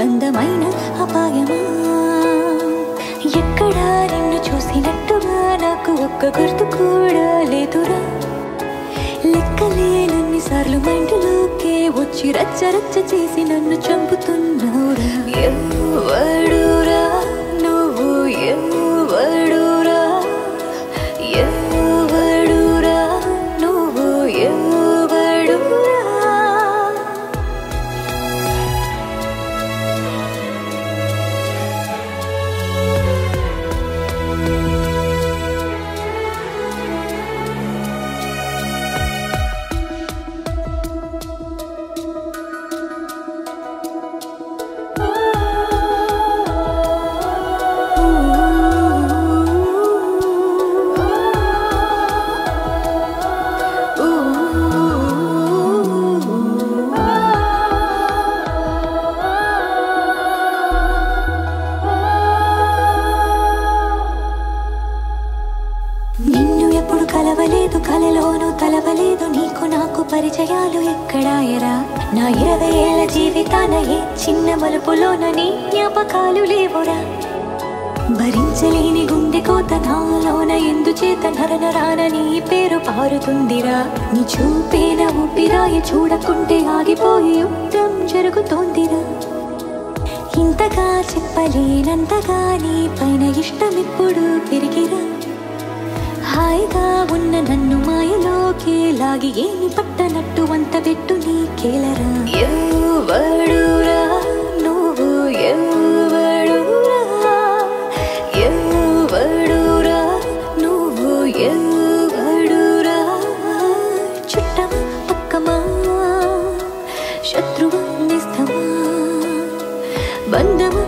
బంధమైన అపాయమా ఎక్కడా నిన్ను చూసినట్టుగా నాకు ఒక్క గుర్తు కూడా లేదురా లెక్కలేనన్నిసార్లు మైండ్లోకే వచ్చి రచ్చ రచ్చ చేసి నన్ను చంపుతున్నావురా ఎవ్వడురా నువ్వు ఎవ్వడురా ఎవ్వడురా నువ్వు ఎవ్వడురా కలలోను తలవలేదు నీకు నాకు పరిచయాలు ఎక్కడాయరా నా 20 ఏళ్ల జీవితాన ఏ చిన్న మలుపులోన నీ జ్ఞాపకాలు లేవురా భరించలేని గుండె కోత నాలోన ఎందుచేత నరనరాన నీ పేరు పారుతుందిరా నీ చూపేన ఊపిరాయి చూడకుంటే ఆగిపోయి యుద్ధం జరుగుతోందిరా ఇంతగా చెప్పలేనంతగా నీ పైన ఇష్టం ఇప్పుడు పెరిగిరా హాయిగా ఉన్న నన్ను మాయలోకి లాగి ఏమి పట్టనట్టు వంత పెట్టు నీకేలరా ఎవ్వడురా నువ్వు ఎవ్వడురా ఎవ్వడురా నువ్వు ఎవ్వడురా చుట్టమా పక్కమా శత్రువా నిస్తమా బంధమా